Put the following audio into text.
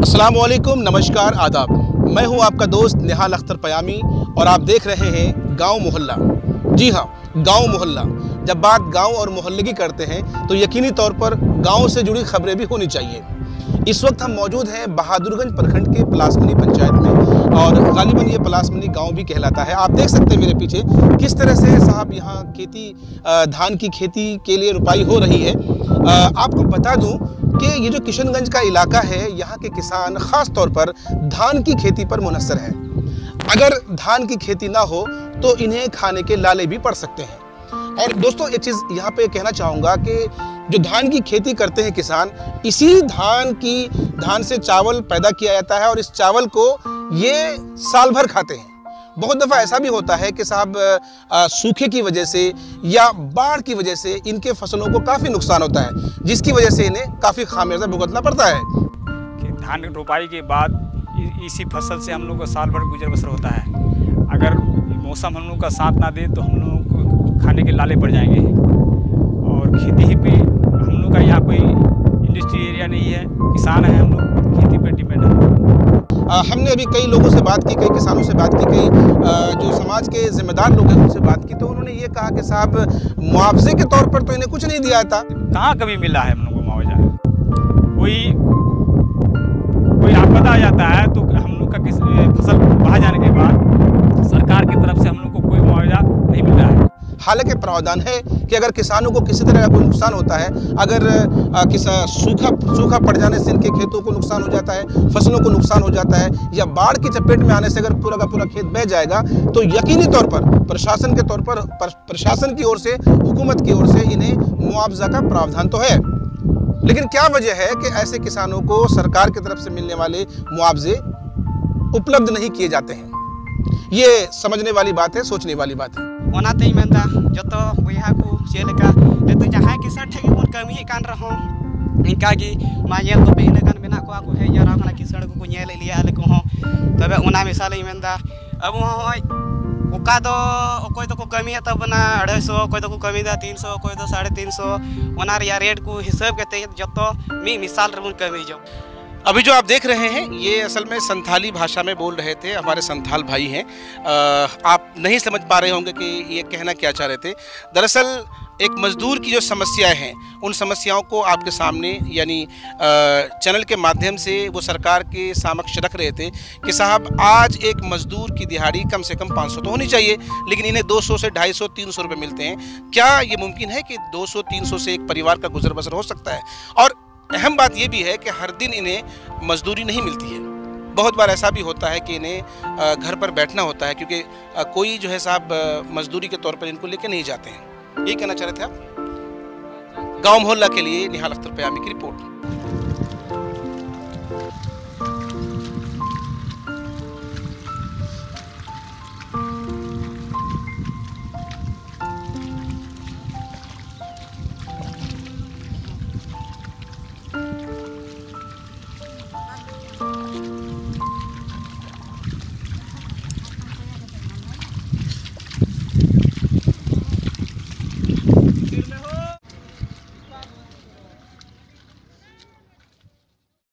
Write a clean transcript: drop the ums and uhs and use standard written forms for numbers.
अस्सलामुअलैकुम, नमस्कार, आदाब। मैं हूं आपका दोस्त निहाल अख्तर पयामी और आप देख रहे हैं गांव मोहल्ला। जी हां, गांव मोहल्ला। जब बात गांव और मोहल्ले की करते हैं तो यकीनी तौर पर गांव से जुड़ी खबरें भी होनी चाहिए। इस वक्त हम मौजूद हैं बहादुरगंज प्रखंड के पलासमनी पंचायत में और गालिबन ये पलासमनी गांव भी कहलाता है। आप देख सकते हैं मेरे पीछे किस तरह से साहब यहाँ खेती धान की खेती के लिए रुपाई हो रही है। आपको बता दूं कि ये जो किशनगंज का इलाका है, यहाँ के किसान ख़ास तौर पर धान की खेती पर मुनहसर हैं। अगर धान की खेती ना हो तो इन्हें खाने के लाले भी पड़ सकते हैं। और दोस्तों, एक चीज़ यहाँ पे कहना चाहूँगा कि जो धान की खेती करते हैं किसान, इसी धान से चावल पैदा किया जाता है और इस चावल को ये साल भर खाते हैं। बहुत दफ़ा ऐसा भी होता है कि साहब सूखे की वजह से या बाढ़ की वजह से इनके फसलों को काफ़ी नुकसान होता है, जिसकी वजह से इन्हें काफ़ी खामियाजा भुगतना पड़ता है। कि धान रोपाई के बाद इसी फसल से हम लोग का साल भर गुजर बसर होता है। अगर मौसम हम लोग का साथ ना दे तो हम लोगों को खाने के लाले पड़ जाएंगे। और खेती ही पे हम लोग का यहाँ कोई इंडस्ट्री एरिया नहीं है, किसान है, हम लोग खेती पर डिपेंड है। हमने अभी कई लोगों से बात की, कई किसानों से बात की, कई जो समाज के जिम्मेदार लोग हैं उनसे बात की, तो उन्होंने ये कहा कि साहब मुआवजे के तौर पर तो इन्हें कुछ नहीं दिया था। कहाँ कभी मिला है हम लोग को मुआवजा? कोई आपदा आ जाता है तो हम लोग का फसल बहा जाने के बाद सरकार की तरफ से हम लोग को कोई मुआवजा नहीं मिल रहा है। हालांकि प्रावधान है कि अगर किसानों को किसी तरह का कोई नुकसान होता है, अगर सूखा पड़ जाने से इनके खेतों को नुकसान हो जाता है, फसलों को नुकसान हो जाता है, या बाढ़ की चपेट में आने से अगर पूरा का पूरा खेत बह जाएगा, तो यकीनी तौर पर प्रशासन की ओर से, हुकूमत की ओर से इन्हें मुआवजा का प्रावधान तो है। लेकिन क्या वजह है कि ऐसे किसानों को सरकार की तरफ से मिलने वाले मुआवजे उपलब्ध नहीं किए जाते हैं? ये समझने वाली बात है, सोचने वाली बात है। ओनाते मेंदा जतो बुया को चेलेका लेतो जहां किसान ठेके बन कमी कान रहो इनका की मायेल तो पहले कान बिना को हे जरा खाना किसान को नेल लिया ले को हो तबे ओना मिसाल मेंदा अब होय ओका दो कोई तो को कमी है तब ना 250, कोई तो को कमी दा 300, कोई तो 350 ओना रिया रेट को हिसाब के जतो मी मिसाल रमुन कमी जो। अभी जो आप देख रहे हैं ये असल में संथाली भाषा में बोल रहे थे, हमारे संथाल भाई हैं। आप नहीं समझ पा रहे होंगे कि ये कहना क्या चाह रहे थे। दरअसल एक मज़दूर की जो समस्याएं हैं, उन समस्याओं को आपके सामने यानी चैनल के माध्यम से वो सरकार के समक्ष रख रहे थे कि साहब आज एक मज़दूर की दिहाड़ी कम से कम 500 तो होनी चाहिए, लेकिन इन्हें 200 से 250, 300 रुपये मिलते हैं। क्या ये मुमकिन है कि 200, 300 से एक परिवार का गुजर बसर हो सकता है? और अहम बात यह भी है कि हर दिन इन्हें मजदूरी नहीं मिलती है। बहुत बार ऐसा भी होता है कि इन्हें घर पर बैठना होता है, क्योंकि कोई जो है साहब मजदूरी के तौर पर इनको लेके नहीं जाते हैं। ये कहना चाह रहे थे आप? गांव मोहल्ला के लिए निहाल अख्तर पयामी की रिपोर्ट।